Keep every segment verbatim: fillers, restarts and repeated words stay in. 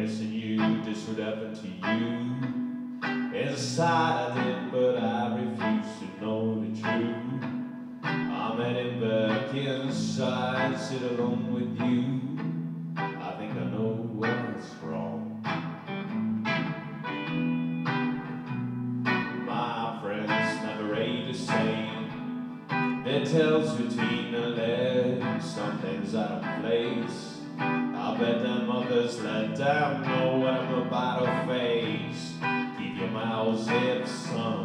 guessing you, this would happen to you. Inside I did, but I refuse to know the truth. I'm heading back inside, sit alone with you. I think I know what's wrong. My friends never ate the same. Their tails between the legs, something's out of place. I bet them others let them know what I'm about to face. Keep your mouth zipped, son.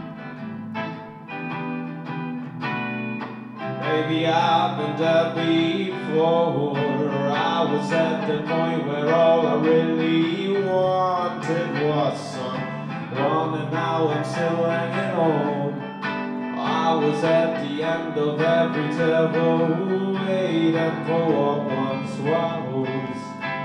Maybe I've been there before. I was at the point where all I really wanted was someone, and now I'm still hanging on. I was at the end of every table, waiting for what once was.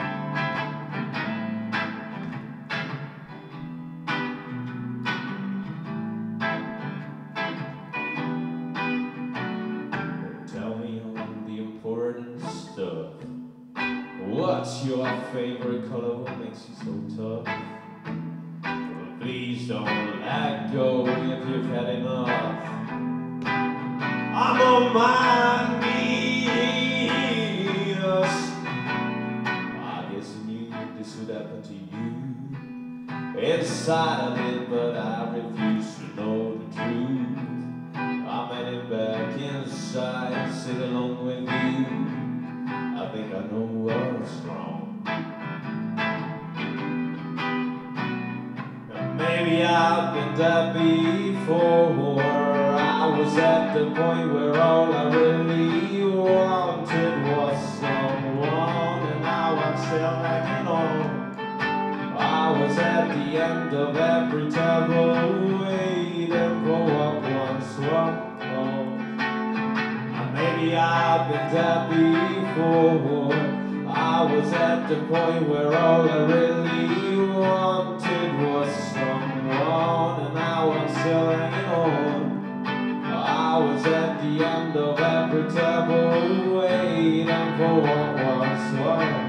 Tell me all the important stuff. What's your favorite color? What makes you so tough? Well, please don't let go if you've had enough. I'm on my knees. I guess I knew this would happen to you. Inside I did, but I refuse to know the truth. I'm heading back inside, sit alone with you. I think I know what's wrong. Maybe I've been there before. I was at the point where all I really wanted was someone, and now I'm still hanging on. I was at the end of every table, waiting for what once was. Maybe I've been there before. I was at the point where all I really wanted was someone, and now I'm still hanging on. I was at the end of every table, waiting for what once was.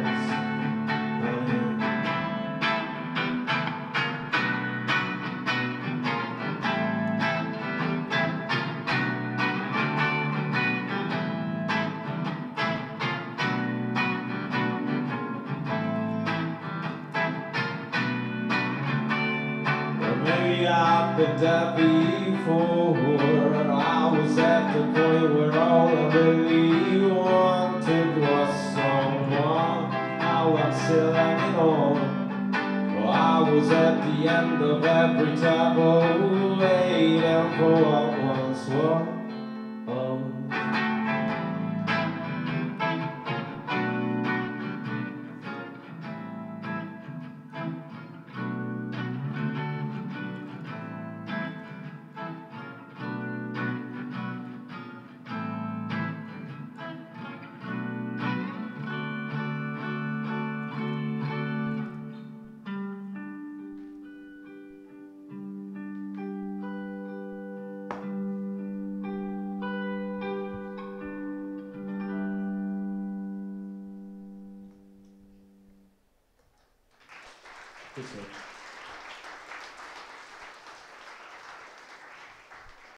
Maybe I've been there before. I was at the point where all I really wanted was someone. Now I'm still hanging on. Well, I was at the end of every table, waiting for what once was. This one.